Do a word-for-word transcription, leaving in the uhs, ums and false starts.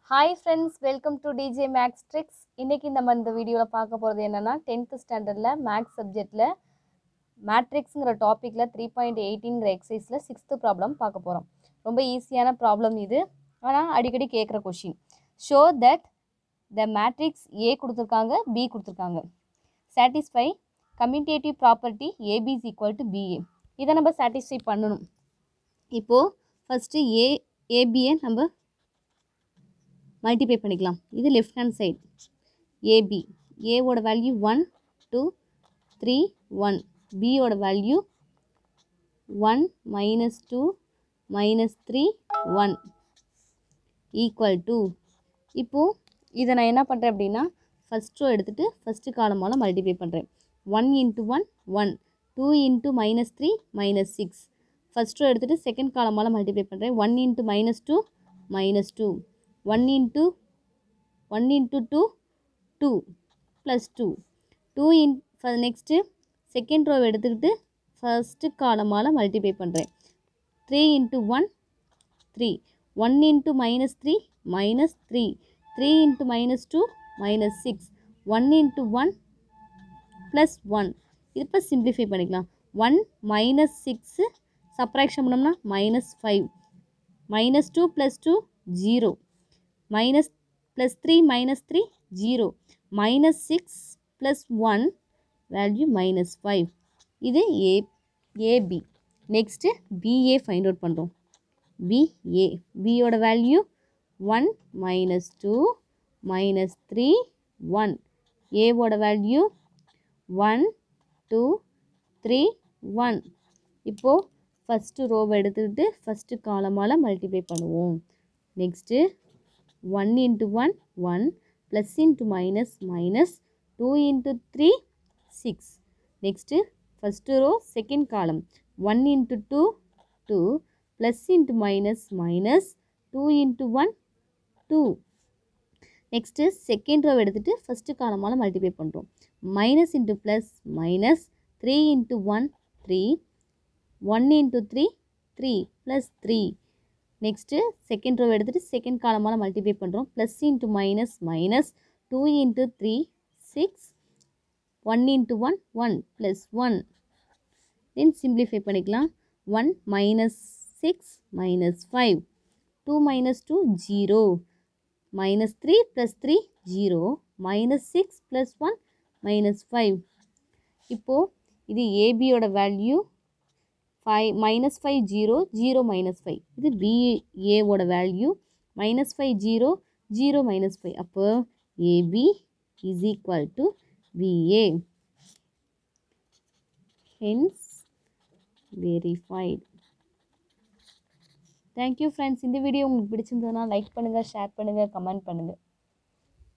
Hi friends, welcome to D J Max Tricks. இன்னைக்கு நம்ம இந்த வீடியோல பார்க்க போறது என்னன்னா tenth ஸ்டாண்டர்ட்ல மேக்ஸ் சப்ஜெக்ட்ல மேட்ரிக்ஸ்ங்கற டாபிக்ல three point eighteen ங்கற எக்சர்சைஸ்ல sixth ப்ராப்ளம் பார்க்க போறோம். ரொம்ப ஈஸியான ப்ராப்ளம் இது. ஆனா அடிக்கடி கேக்குற question. Show that the matrix A கொடுத்திருக்காங்க, B கொடுத்திருக்காங்க. Satisfy commutative property A B is equal to B A. இத நம்ம satisfy பண்ணனும். இப்போ first A A B நம்ம multiply பண்ணிக்கலாம். இது left hand side A B. A ஓட value one two three one. B ஓட value one minus two minus three one equal to. இப்போ இதை நான் என்ன பண்ணுறேன் அப்படின்னா first row எடுத்துட்டு first column ஆல multiply பண்ணுறேன். one into one one. two into minus three minus six. first row எடுத்துட்டு second column ஆல multiply பண்ணுறேன். one into minus two minus two. one into one into two two plus two. two in for next second row எடுத்துக்கிட்டு first column ஆல multiply பண்ணுறேன். three into one three. one into minus three minus three. three into minus two minus six. one into one plus one. இது இப்போ simplify பண்ணிக்கலாம். one minus six subtraction பண்ணோம்னா minus five. minus two plus two zero. minus plus three minus three zero. minus six plus one value minus five. இது A A B. next B A find out பண்றோம். B A. B ஓட value one minus two minus three one. A ஓட value one two three one. இப்போ first row எடுத்துக்கிட்டு first column ஆல multiply பண்ணுவோம். next one into one one plus into minus minus two into three six. next first row second column one into two two plus into minus minus two into one two. next second row எடுத்துட்டு first column ஆல multiply பண்றோம். minus into plus minus three into one three. one into three three plus three. next second row எடுத்துட்டு second column ஆல multiply பண்றோம். plus into minus minus two into three six. one into one one plus one. then simplify பண்ணிக்கலாம். one minus six minus five. two minus two zero. minus three plus three zero. minus six plus one minus five. இப்போ இது A B ஓட value five minus five zero zero minus five. இது B A ஓட value minus five zero zero minus five. அப்போ A B is equal to B A. hence verified. Thank you friends. இந்த video உங்களுக்கு பிடிச்சிருந்ததுன்னா like பண்ணுங்க, share பண்ணுங்க, comment பண்ணுங்க.